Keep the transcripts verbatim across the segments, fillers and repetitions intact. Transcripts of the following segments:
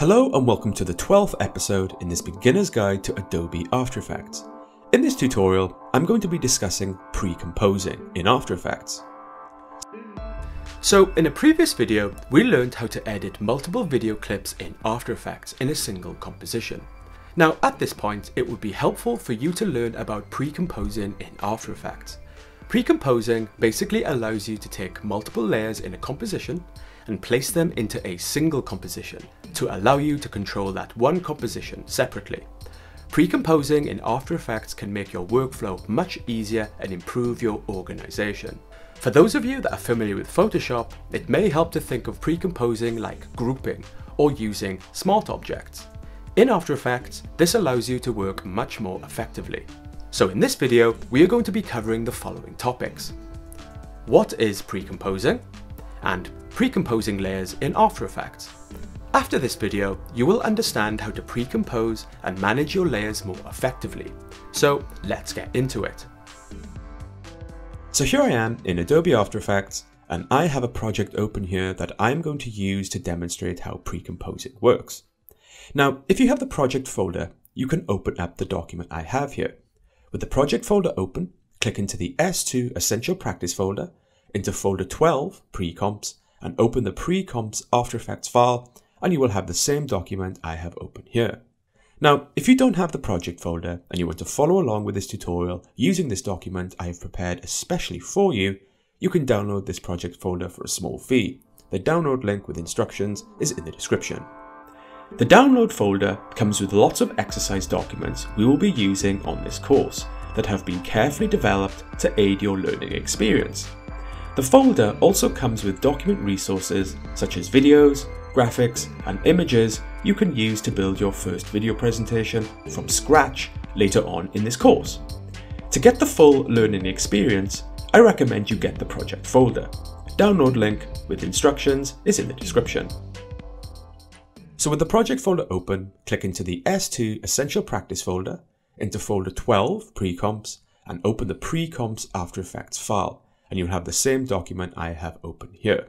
Hello and welcome to the twelfth episode in this beginner's guide to Adobe After Effects. In this tutorial, I'm going to be discussing pre-composing in After Effects. So in a previous video, we learned how to edit multiple video clips in After Effects in a single composition. Now at this point, it would be helpful for you to learn about pre-composing in After Effects. Pre-composing basically allows you to take multiple layers in a composition and place them into a single composition to allow you to control that one composition separately. Pre-composing in After Effects can make your workflow much easier and improve your organization. For those of you that are familiar with Photoshop, it may help to think of pre-composing like grouping or using smart objects. In After Effects, this allows you to work much more effectively. So in this video, we are going to be covering the following topics. What is pre-composing? And pre-composing layers in After Effects. After this video, you will understand how to pre-compose and manage your layers more effectively. So let's get into it. So here I am in Adobe After Effects, and I have a project open here that I'm going to use to demonstrate how pre-composing works. Now, if you have the project folder, you can open up the document I have here. With the project folder open, click into the S two Essential Practice folder, into folder twelve, Precomps, and open the Precomps After Effects file, and you will have the same document I have open here. Now, if you don't have the project folder and you want to follow along with this tutorial using this document I have prepared especially for you, you can download this project folder for a small fee. The download link with instructions is in the description. The download folder comes with lots of exercise documents we will be using on this course that have been carefully developed to aid your learning experience. The folder also comes with document resources such as videos, graphics, and images you can use to build your first video presentation from scratch later on in this course. To get the full learning experience, I recommend you get the project folder. Download link with instructions is in the description. So with the project folder open, click into the S two Essential Practice folder, into folder twelve, Precomps, and open the Precomps After Effects file, and you'll have the same document I have open here.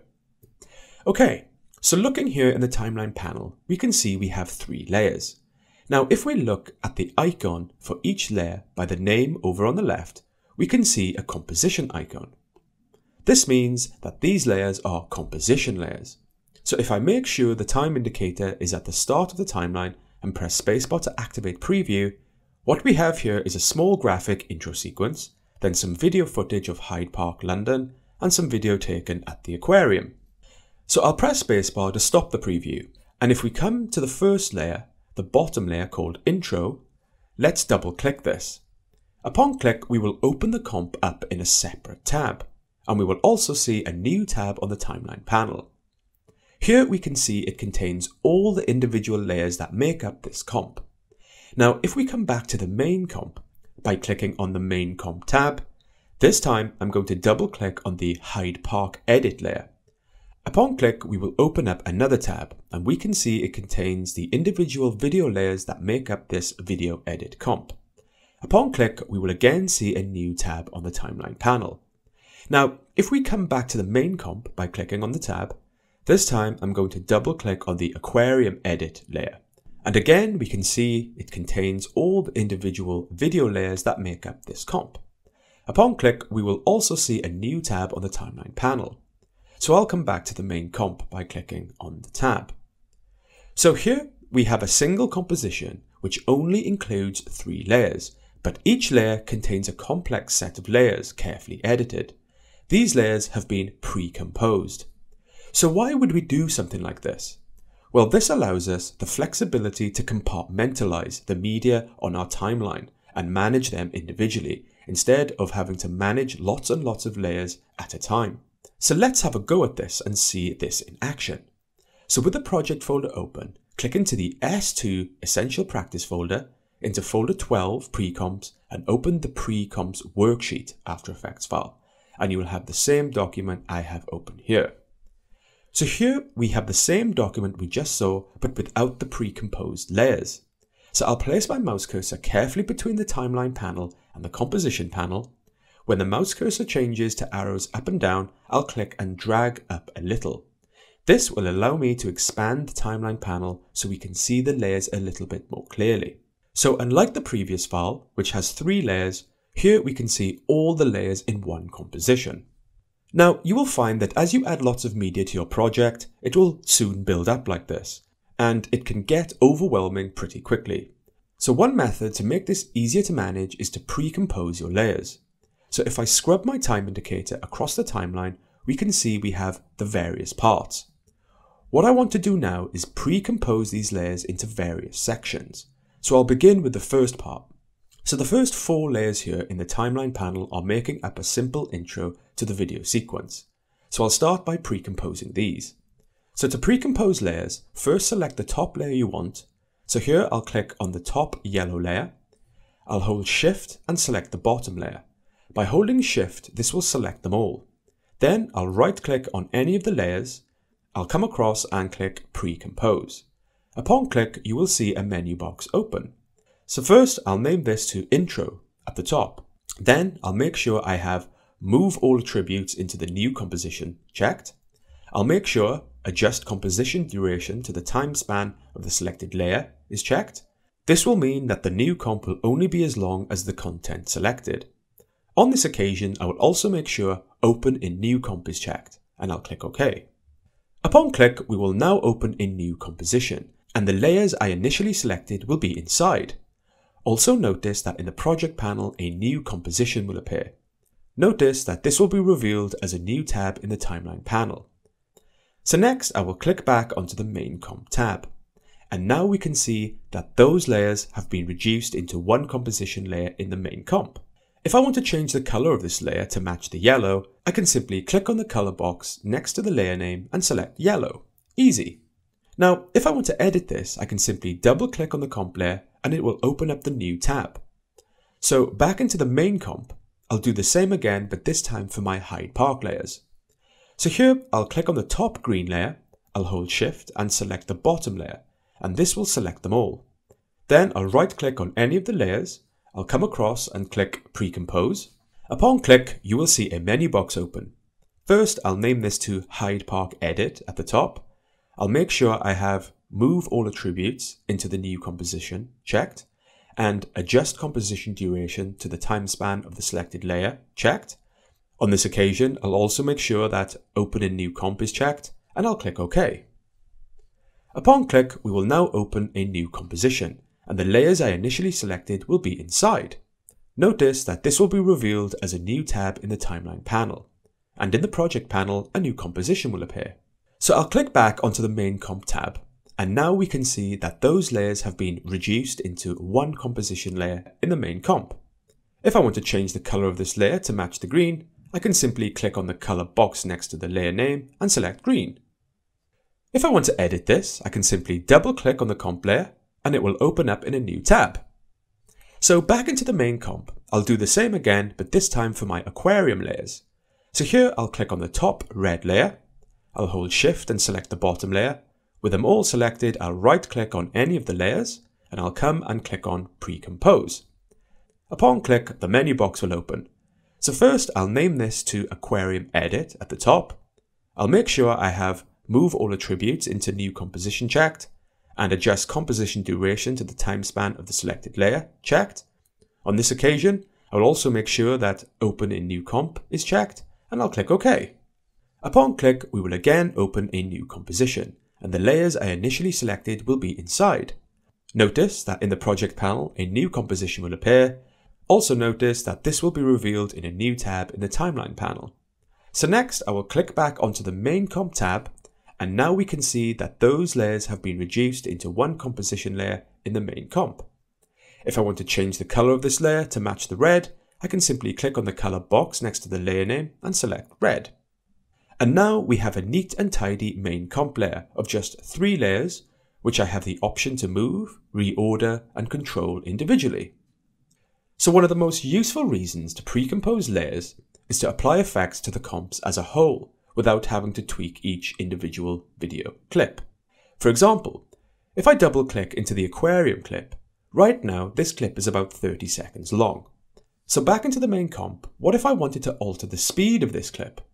Okay, so looking here in the timeline panel, we can see we have three layers. Now, if we look at the icon for each layer by the name over on the left, we can see a composition icon. This means that these layers are composition layers. So if I make sure the time indicator is at the start of the timeline and press spacebar to activate preview, what we have here is a small graphic intro sequence, then some video footage of Hyde Park, London, and some video taken at the aquarium. So I'll press spacebar to stop the preview, and if we come to the first layer, the bottom layer called Intro, let's double click this. Upon click, we will open the comp up in a separate tab, and we will also see a new tab on the timeline panel. Here we can see it contains all the individual layers that make up this comp. Now, if we come back to the main comp by clicking on the main comp tab, this time I'm going to double click on the Hyde Park edit layer. Upon click, we will open up another tab, and we can see it contains the individual video layers that make up this video edit comp. Upon click, we will again see a new tab on the timeline panel. Now, if we come back to the main comp by clicking on the tab, this time I'm going to double click on the aquarium edit layer. And again, we can see it contains all the individual video layers that make up this comp. Upon click, we will also see a new tab on the timeline panel. So I'll come back to the main comp by clicking on the tab. So here we have a single composition which only includes three layers, but each layer contains a complex set of layers carefully edited. These layers have been pre-composed. So why would we do something like this? Well, this allows us the flexibility to compartmentalize the media on our timeline and manage them individually, instead of having to manage lots and lots of layers at a time. So let's have a go at this and see this in action. So with the project folder open, click into the S two Essential Practice folder, into folder twelve, Precomps, and open the Precomps Worksheet After Effects file, and you will have the same document I have open here. So here we have the same document we just saw, but without the pre-composed layers. So I'll place my mouse cursor carefully between the timeline panel and the composition panel. When the mouse cursor changes to arrows up and down, I'll click and drag up a little. This will allow me to expand the timeline panel so we can see the layers a little bit more clearly. So unlike the previous file, which has three layers, here we can see all the layers in one composition. Now, you will find that as you add lots of media to your project, it will soon build up like this, and it can get overwhelming pretty quickly. So one method to make this easier to manage is to pre-compose your layers. So if I scrub my time indicator across the timeline, we can see we have the various parts. What I want to do now is pre-compose these layers into various sections. So I'll begin with the first part. So the first four layers here in the timeline panel are making up a simple intro to the video sequence. So I'll start by pre-composing these. So to pre-compose layers, first select the top layer you want. So here I'll click on the top yellow layer. I'll hold Shift and select the bottom layer. By holding Shift, this will select them all. Then I'll right click on any of the layers. I'll come across and click Pre-compose. Upon click, you will see a menu box open. So first I'll name this to Intro at the top. Then I'll make sure I have Move All Attributes into the New Composition checked. I'll make sure Adjust Composition Duration to the time span of the selected layer is checked. This will mean that the new comp will only be as long as the content selected. On this occasion, I will also make sure Open in New Comp is checked, and I'll click OK. Upon click, we will now open a new composition, and the layers I initially selected will be inside. Also notice that in the project panel, a new composition will appear. Notice that this will be revealed as a new tab in the timeline panel. So next, I will click back onto the main comp tab. And now we can see that those layers have been reduced into one composition layer in the main comp. If I want to change the color of this layer to match the yellow, I can simply click on the color box next to the layer name and select yellow. Easy. Now, if I want to edit this, I can simply double click on the comp layer and it will open up the new tab. So back into the main comp, I'll do the same again, but this time for my Hyde Park layers. So here, I'll click on the top green layer, I'll hold Shift and select the bottom layer, and this will select them all. Then I'll right click on any of the layers, I'll come across and click Pre-compose. Upon click, you will see a menu box open. First, I'll name this to Hyde Park Edit at the top. I'll make sure I have Move All Attributes into the New Composition checked, and Adjust Composition Duration to the time span of the selected layer checked. On this occasion, I'll also make sure that Open in New Comp is checked, and I'll click OK. Upon click, we will now open a new composition, and the layers I initially selected will be inside. Notice that this will be revealed as a new tab in the timeline panel, and in the project panel, a new composition will appear. So I'll click back onto the main comp tab, and now we can see that those layers have been reduced into one composition layer in the main comp. If I want to change the color of this layer to match the green, I can simply click on the color box next to the layer name and select green. If I want to edit this, I can simply double click on the comp layer and it will open up in a new tab. So back into the main comp, I'll do the same again, but this time for my aquarium layers. So here I'll click on the top red layer, I'll hold Shift and select the bottom layer. With them all selected, I'll right click on any of the layers and I'll come and click on Pre-compose. Upon click, the menu box will open. So first I'll name this to Aquarium Edit at the top. I'll make sure I have Move All Attributes into New Composition checked, and Adjust Composition Duration to the time span of the selected layer checked. On this occasion, I will also make sure that Open in New Comp is checked, and I'll click OK. Upon click, we will again open a new composition, and the layers I initially selected will be inside. Notice that in the project panel, a new composition will appear. Also notice that this will be revealed in a new tab in the timeline panel. So next, I will click back onto the main comp tab, and now we can see that those layers have been reduced into one composition layer in the main comp. If I want to change the color of this layer to match the red, I can simply click on the color box next to the layer name and select red. And now we have a neat and tidy main comp layer of just three layers, which I have the option to move, reorder, and control individually. So one of the most useful reasons to pre-compose layers is to apply effects to the comps as a whole, without having to tweak each individual video clip. For example, if I double click into the aquarium clip, right now this clip is about thirty seconds long. So back into the main comp, what if I wanted to alter the speed of this clip?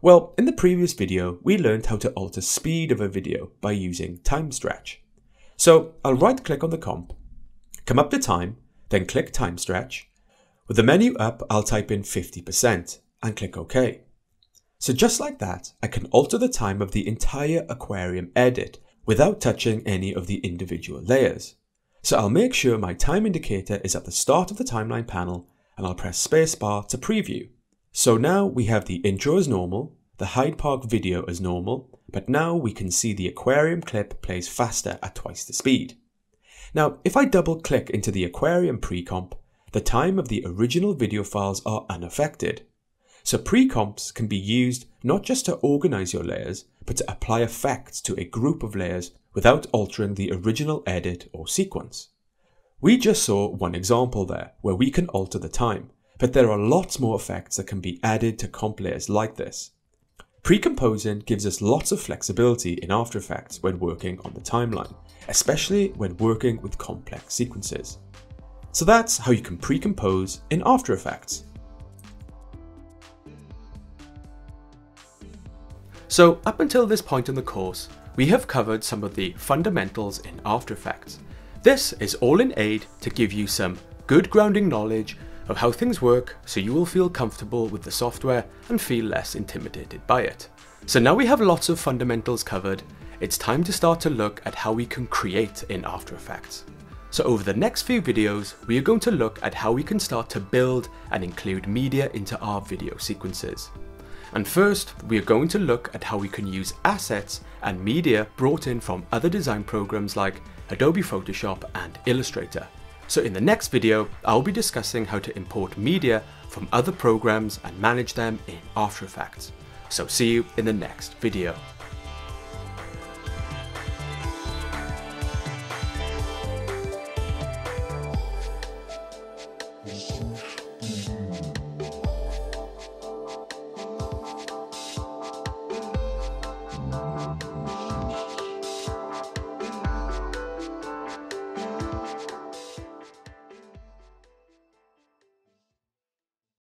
Well, in the previous video, we learned how to alter speed of a video by using time stretch. So I'll right click on the comp, come up to time, then click time stretch. With the menu up, I'll type in fifty percent and click OK. So just like that, I can alter the time of the entire aquarium edit without touching any of the individual layers. So I'll make sure my time indicator is at the start of the timeline panel, and I'll press spacebar to preview. So now we have the intro as normal, the Hyde Park video as normal, but now we can see the aquarium clip plays faster at twice the speed. Now, if I double click into the aquarium pre-comp, the time of the original video files are unaffected. So pre-comps can be used not just to organize your layers, but to apply effects to a group of layers without altering the original edit or sequence. We just saw one example there where we can alter the time, but there are lots more effects that can be added to comp layers like this. Precomposing gives us lots of flexibility in After Effects when working on the timeline, especially when working with complex sequences. So that's how you can pre-compose in After Effects. So up until this point in the course, we have covered some of the fundamentals in After Effects. This is all in aid to give you some good grounding knowledge of how things work, so you will feel comfortable with the software and feel less intimidated by it. So now we have lots of fundamentals covered, it's time to start to look at how we can create in After Effects. So over the next few videos, we are going to look at how we can start to build and include media into our video sequences. And first, we are going to look at how we can use assets and media brought in from other design programs like Adobe Photoshop and Illustrator. So in the next video, I'll be discussing how to import media from other programs and manage them in After Effects. So see you in the next video.